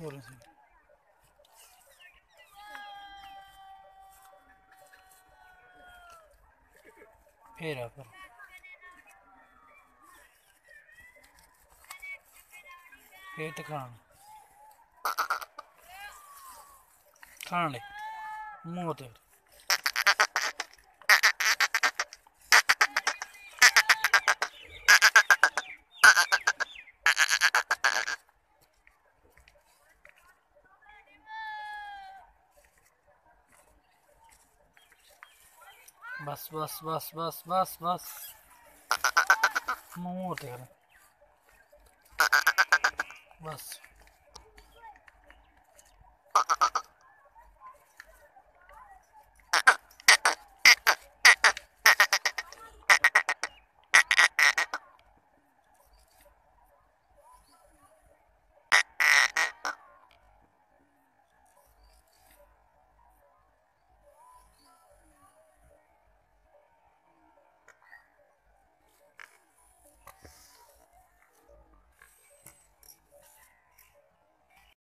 बोलो सही। फिर आ करो। फिर तो खाना ले मुँह ते। बस बस बस बस बस बस मुँह ते बस।